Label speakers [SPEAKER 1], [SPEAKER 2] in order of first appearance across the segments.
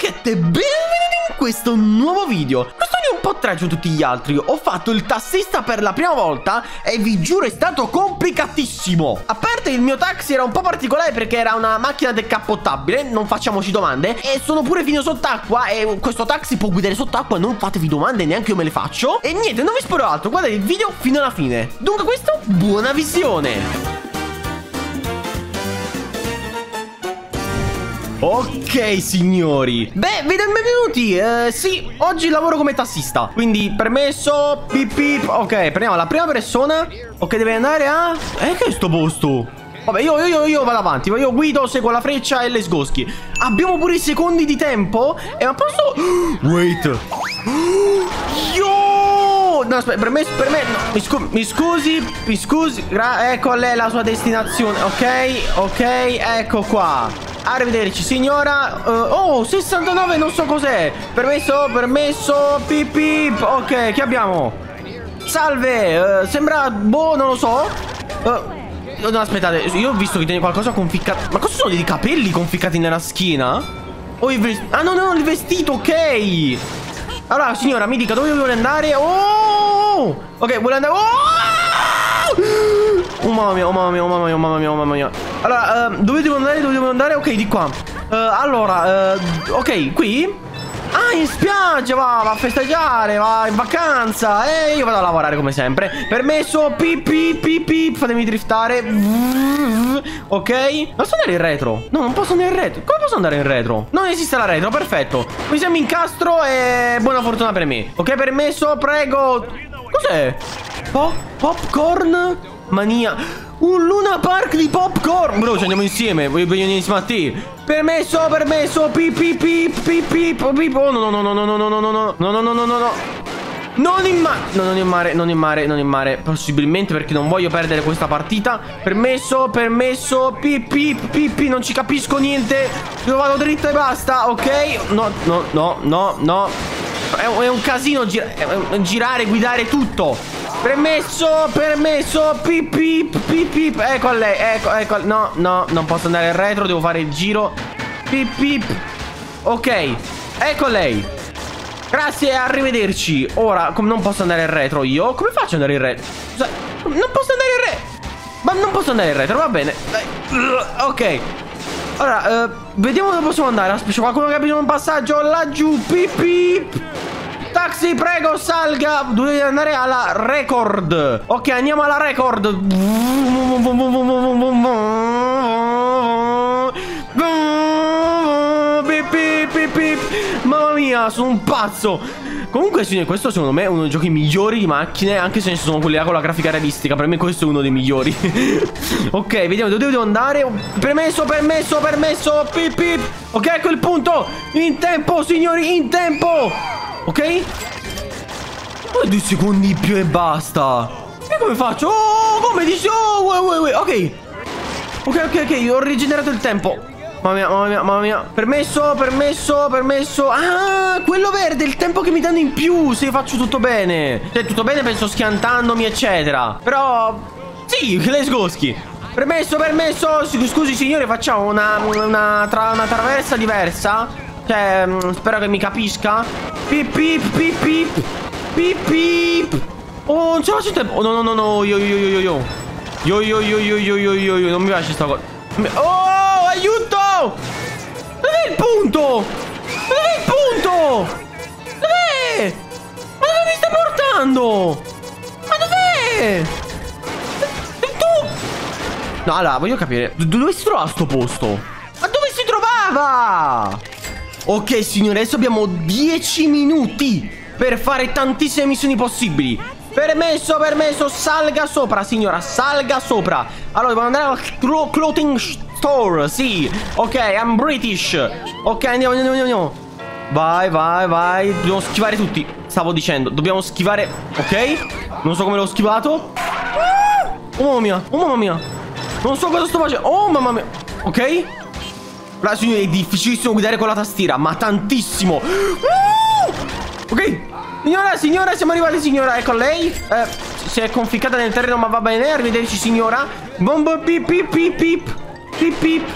[SPEAKER 1] ragazzette, benvenuti in questo nuovo video. Questo video è un po' tragico tutti gli altri. Ho fatto il tassista per la prima volta e vi giuro è stato complicatissimo. A parte il mio taxi era un po' particolare perché era una macchina decappottabile, non facciamoci domande. E sono pure finito sott'acqua e questo taxi può guidare sott'acqua, non fatevi domande, neanche io me le faccio. E niente, non vi spero altro, guardate il video fino alla fine. Dunque questo, buona visione. Ok signori, beh, benvenuti. Sì, oggi lavoro come tassista, quindi permesso, pip pip. Ok, prendiamo la prima persona. Ok, deve andare a... che è sto posto? Vabbè, io vado avanti, io guido, seguo la freccia e le sgoschi. Abbiamo pure i secondi di tempo. E ma posso... Wait. Yo! No, aspetta, permesso, no, mi scusi. Ecco a lei la sua destinazione. Ok, ecco qua. Arrivederci signora. Oh, 69, non so cos'è. Permesso, pip pip. Ok, che abbiamo? Salve, sembra, boh, non lo so. No, aspettate, io ho visto che tiene qualcosa conficcato. Ma cosa sono dei capelli conficcati nella schiena? Oh, il vestito. Ah, no, il vestito, ok. Allora, signora, mi dica dove vuole andare. Oh, ok, vuole andare. Oh, mamma mia. Allora, dove devo andare? Ok, di qua. Allora, ok, qui. Ah, in spiaggia, va a festeggiare, va in vacanza. E io vado a lavorare come sempre. Permesso, pip, fatemi driftare. Ok. Ma posso andare in retro? No, non posso andare in retro. Come posso andare in retro? Non esiste la retro, perfetto. Qui siamo in incastro e buona fortuna per me. Ok, permesso, prego. Cos'è? Popcorn? Mania. Un Luna Park di popcorn. Bro, ci andiamo insieme. Voglio venire insieme a te. Permesso, pip. Oh, no. Non in mare. Possibilmente perché non voglio perdere questa partita. Permesso, pip. Non ci capisco niente. Io vado dritto e basta. Ok. No. È un casino girare, guidare tutto. Permesso, pip. Ecco a lei, ecco. No, non posso andare in retro, devo fare il giro. Pip. Ok, ecco lei. Grazie, arrivederci. Ora, non posso andare in retro io. Come faccio ad andare in retro? Non posso andare in retro. Ma non posso andare in retro, va bene. Ok. Allora, vediamo dove possiamo andare. Aspetta, c'è qualcuno che ha bisogno di un passaggio laggiù. Pip. Taxi, prego, salga. Dovete andare alla record. Ok, andiamo alla record. Pip. Mamma mia, sono un pazzo. Comunque, signori, questo secondo me è uno dei giochi migliori di macchine. Anche se ci sono quelli là con la grafica realistica. Per me questo è uno dei migliori. Ok, vediamo dove devo andare. Permesso, pip. Ok, ecco il punto. In tempo, signori, in tempo. Ok? 2 secondi in più e basta. E come faccio? Oh, come dici? Oh, wait. Ok, ho rigenerato il tempo. Mamma mia. Permesso. Ah, quello verde, il tempo che mi danno in più se faccio tutto bene. Cioè, tutto bene penso schiantandomi, eccetera. Però, sì, le sgoschi. Permesso. Scusi, signore, facciamo una traversa diversa. Cioè, spero che mi capisca. Pip. Oh, non ce la faccio in tempo. No. Io. Non mi piace sta cosa. Oh, aiuto! Dov'è il punto? Dov'è? Ma dove mi stai portando? Ma dov'è? Tu? No, allora, voglio capire. Dove si trova sto posto? Ma dove si trovava? Ok, signori, adesso abbiamo 10 minuti per fare tantissime missioni possibili. Permesso, salga sopra, signora, salga sopra. Allora, devo andare al clothing store, sì. Ok, I'm British. Ok, andiamo. Vai. Dobbiamo schivare tutti. Stavo dicendo, dobbiamo schivare. Ok, non so come l'ho schivato. Oh mamma mia. Non so cosa sto facendo. Oh mamma mia. Ok. Allora, signori, è difficilissimo guidare con la tastiera, ma tantissimo. Ok. Signora, siamo arrivati, signora. Ecco lei. Si è conficcata nel terreno, ma va bene. Arrivederci, signora. Bombo, pip.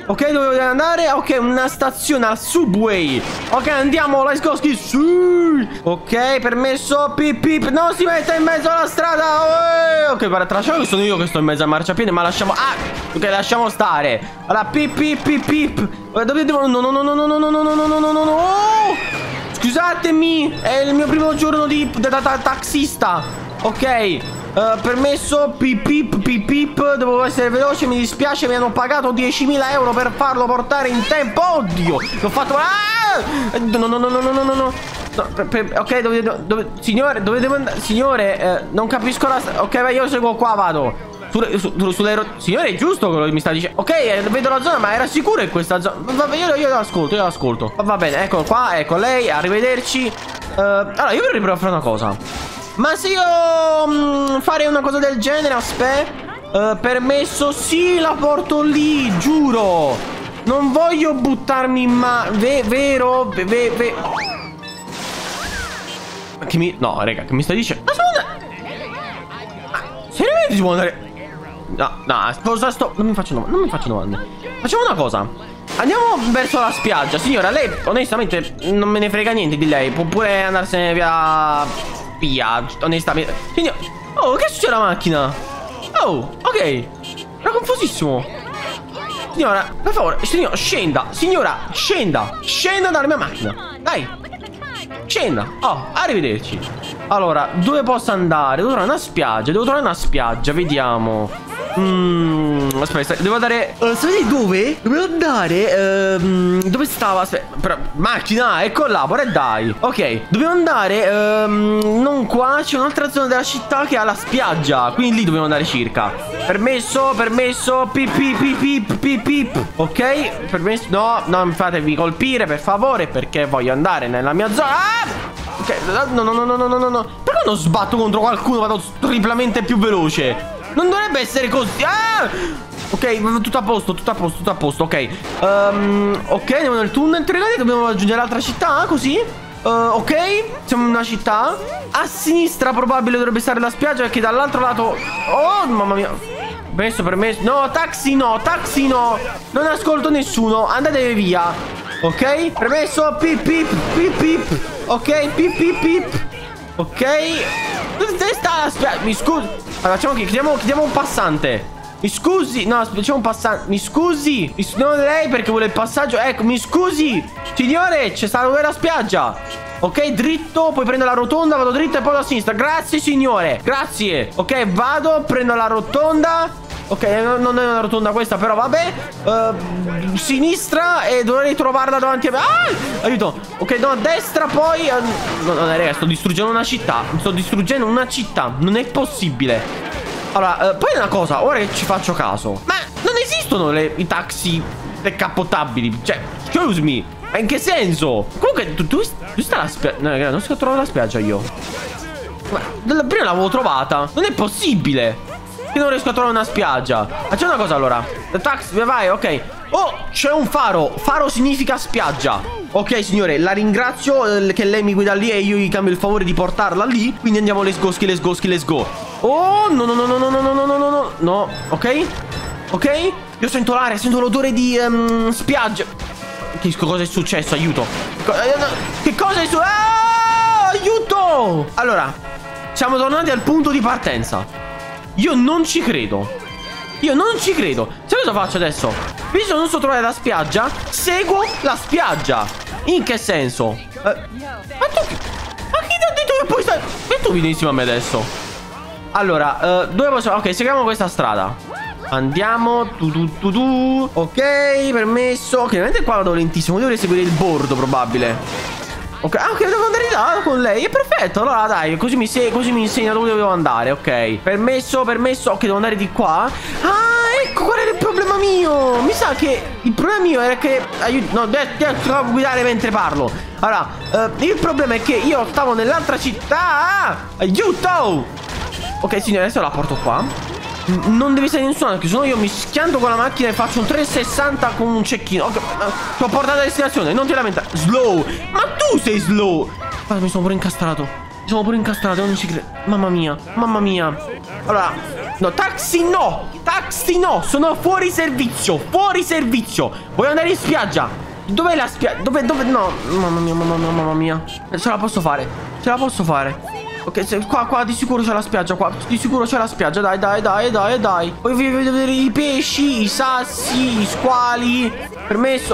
[SPEAKER 1] Ok, dove voglio andare? Ok, una stazione al subway. Ok, andiamo, let's go, sì. Ok, permesso, pip pip. Non si metta in mezzo alla strada. Ok, guarda, tracciamo che sono io che sto in mezzo al marciapiede, ma lasciamo... Ah, ok, lasciamo stare. Allora, pip pip pip pip. Dove devo... No, no, no, no, no, no, no, no, no, no, no, no, no. Scusatemi, è il mio primo giorno da taxista. Ok, permesso, pip pip pip pip. Devo essere veloce, mi dispiace, mi hanno pagato 10.000 euro per farlo portare in tempo. Oddio, l'ho fatto. No, no, no, no, no, no, no, no. Ok, signore, dove devo andare? Signore, non capisco la... Ok, vai, io seguo qua, vado. Signore, è giusto quello che mi sta dicendo. Ok, vedo la zona, ma era sicuro in questa zona? Vabbè, io l'ascolto. Va bene, eccolo qua, ecco lei, arrivederci. Allora, io vorrei provare a fare una cosa. Ma se io fare una cosa del genere, aspetta. Permesso, sì, la porto lì, giuro. Non voglio buttarmi in vero? No, raga, che mi stai dicendo? Ma seriamente si può andare... No, cosa sto... Non mi faccio domande. Facciamo una cosa. Andiamo verso la spiaggia. Signora, lei onestamente non me ne frega niente di lei. Può pure andarsene via, onestamente. Signora... Oh, che succede alla macchina? Oh, ok. Era confusissimo. Signora, per favore, signora, scenda. Signora, scenda. Scenda dalla mia macchina. Dai, scenda. Oh, arrivederci. Allora, dove posso andare? Devo trovare una spiaggia. Vediamo. Aspetta, devo andare... sapete dove? Dovevo andare... dove stava? Aspetta, però, macchina, ecco là, ora dai. Ok, dovevo andare... non qua, c'è un'altra zona della città che ha la spiaggia. Quindi lì dovevo andare circa. Permesso, pip pip pip pip pip. Ok, permesso... No, non fatevi colpire, per favore, perché voglio andare nella mia zona. Ok, no. Perché non sbatto contro qualcuno? Vado triplamente più veloce. Non dovrebbe essere così. Ok, tutto a posto. Ok, ok, andiamo nel tunnel. Dobbiamo raggiungere l'altra città, così. Ok, siamo in una città. A sinistra probabile dovrebbe stare la spiaggia, perché dall'altro lato... Oh, mamma mia. Permesso. No, taxi no. Non ascolto nessuno. Andate via. Ok, permesso. Pip pip. Ok, pip. Ok. Dove sta la spiaggia? Mi scusi. Allora, facciamo che chiediamo un passante. Mi scusi. No, facciamo un passante. Mi scusi. Non lei perché vuole il passaggio. Ecco, mi scusi. Signore, c'è stata dove la spiaggia. Ok, dritto. Poi prendo la rotonda. Vado dritto e poi a sinistra. Grazie, signore. Grazie. Ok, vado. Prendo la rotonda. Ok, non è una rotonda questa, però vabbè. Sinistra e dovrei trovarla davanti a me. Aiuto. Ok, no, a destra poi... No, raga, sto distruggendo una città. Non è possibile. Allora, poi una cosa, ora che ci faccio caso. Ma non esistono i taxi decappottabili. Cioè, excuse me. Ma in che senso? Comunque, tu sta la spiaggia. No, raga, non riesco a trovare la spiaggia io. Ma prima l'avevo trovata. Non è possibile che non riesco a trovare una spiaggia. Facciamo una cosa allora. Taxi, vai, ok. Oh, c'è un faro. Faro significa spiaggia. Ok, signore, la ringrazio che lei mi guida lì e io gli cambio il favore di portarla lì. Quindi andiamo, let's go. Oh, no. No, ok. Io sento l'aria, sento l'odore di spiaggia. Che cosa è successo? Aiuto. Che cosa è successo? Aiuto. Allora, siamo tornati al punto di partenza. Io non ci credo. Sai cosa faccio adesso? Visto che non so trovare la spiaggia, seguo la spiaggia. In che senso? Ma chi ti ha detto che puoi stare? E tu vieni insieme a me adesso. Allora, dove possiamo? Ok, seguiamo questa strada. Andiamo. Ok, permesso. Ok, ovviamente qua vado lentissimo. Dovrei seguire il bordo probabile. Ok, devo andare là con lei. È perfetto, allora dai, così mi insegna dove devo andare. Ok, permesso. Ok, devo andare di qua. Ecco qual era il problema mio. Mi sa che il problema mio era che... No, devo guidare mentre parlo. Allora, il problema è che io stavo nell'altra città. Aiuto. Ok, signore, adesso la porto qua. Non deve essere nessuno, perché sennò io mi schianto con la macchina e faccio un 360 con un cecchino. Ok, ti ho portato a destinazione, non ti lamentare. Slow. Ma tu sei slow. Guarda, mi sono pure incastrato, non ci credo. Mamma mia. Allora, No, taxi no. Taxi no. Sono fuori servizio. Fuori servizio. Voglio andare in spiaggia. Dov'è la spiaggia? Dove? No. Mamma mia, mamma mia, mamma mia. Ce la posso fare. Ce la posso fare. Ok, qua di sicuro c'è la spiaggia. Qua di sicuro c'è la spiaggia. Dai. Voglio vedere i pesci, i sassi, gli squali. Permesso.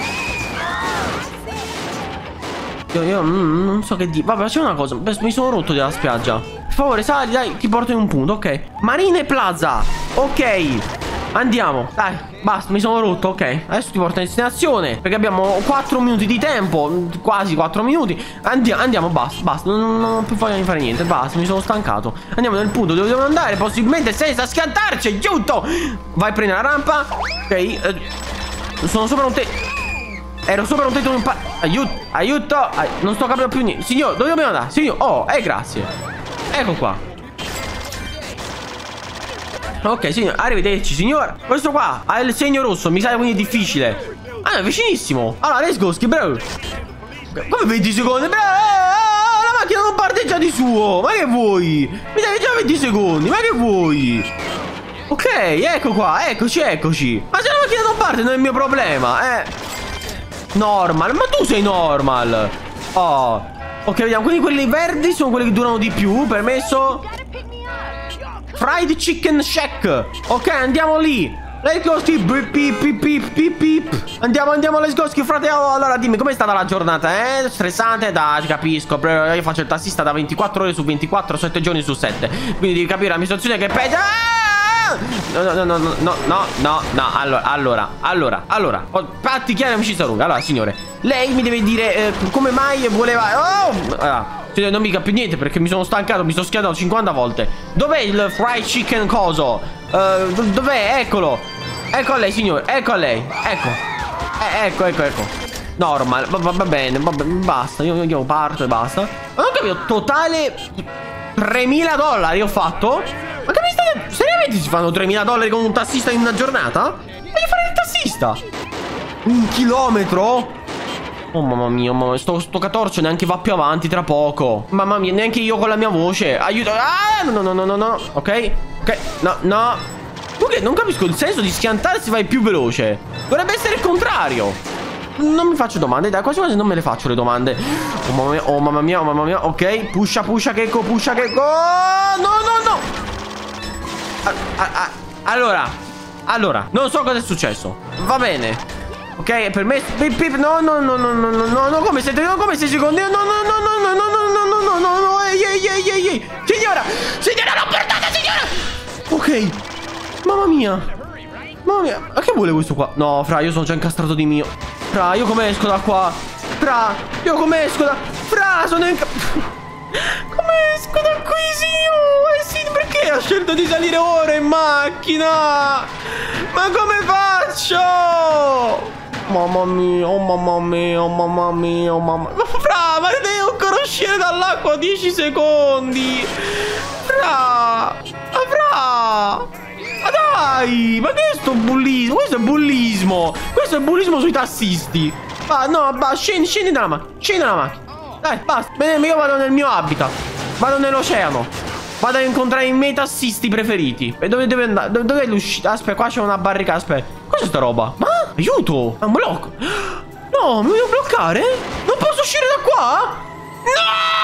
[SPEAKER 1] Io non so che dire. Vabbè, c'è una cosa. Mi sono rotto della spiaggia. Per favore, sali, dai, ti porto in un punto, ok. Marine Plaza. Ok. Andiamo, dai, basta, mi sono rotto, ok. Adesso ti porto in destinazione, perché abbiamo 4 minuti di tempo. Quasi 4 minuti. Andiamo, basta, non ho più voglia di fare niente. Basta, mi sono stancato. Andiamo nel punto dove dobbiamo andare, possibilmente senza schiantarci. Aiuto. Vai, prendi la rampa. Ok, sono sopra un tetto. Ero sopra un tetto. Aiuto. Non sto capendo più niente. Signor, dove dobbiamo andare? Signor, grazie. Ecco qua. Ok, signor, arrivederci, signor. Questo qua ha il segno rosso, mi sa quindi è difficile. Ah, è vicinissimo. Allora, let's go, bro. Come 20 secondi? Bro, la macchina non parteggia di suo. Ma che vuoi? Mi dai già 20 secondi, ma che vuoi? Ok, ecco qua, eccoci. Ma se la macchina non parte non è il mio problema, Normal, ma tu sei normal. Oh, ok, vediamo, quindi quelli verdi sono quelli che durano di più. Permesso. Fried Chicken Shack. Ok, andiamo lì. Let's go, Steve. Beep. Andiamo, let's go, fratello. Allora, dimmi, com'è stata la giornata, Stressante? Dai, ti capisco. Io faccio il tassista da 24 ore su 24, 7 giorni su 7. Quindi devi capire la mia situazione che è peggio. No. Allora. Patti chiari, amicizia lunga. Allora, signore, lei mi deve dire come mai voleva... non mica più niente perché mi sono stancato. Mi sono schiantato 50 volte. Dov'è il fried chicken coso? Dov'è? Eccolo. Ecco a lei, signore. Ecco a lei. Ecco. Normal. Va bene. Basta. Io parto e basta. Ma non capito. Totale $3.000 ho fatto. Ma che mi state... Seriamente si fanno $3.000 con un tassista in una giornata? Voglio fare il tassista. 1 chilometro? Oh mamma mia, sto catorcio neanche va più avanti tra poco. Mamma mia, neanche io con la mia voce. Aiuto. No. Ok, no. Ok, non capisco il senso di schiantarsi, vai più veloce. Dovrebbe essere il contrario. Non mi faccio domande, dai, quasi non me le faccio le domande. Oh mamma mia. Ok, pusha che go. No. Allora, non so cosa è successo. Va bene. Ok, per me. No, come 7 secondi? No. Ehi. Signora, non portata, signora. Ok. Mamma mia. Ma che vuole questo qua? No, fra, io sono già incastrato di mio. Fra, io come esco da qua? Fra, sono come esco da qui, sì, perché ha scelto di salire ora in macchina? Ma come faccio? Mamma mia. Fra, ma devo ancora uscire dall'acqua 10 secondi. Fra. Ma dai, ma che è sto bullismo? Questo è bullismo sui tassisti. Scendi dalla macchina. Dai, basta. Io vado nel mio habitat. Vado nell'oceano. Vado a incontrare i miei tassisti preferiti. E dove deve andare? Dov'è l'uscita? Aspetta, qua c'è una barricata. Aspetta, cos'è sta roba? Ma aiuto! È un blocco. No, mi devo bloccare? Non posso uscire da qua? No!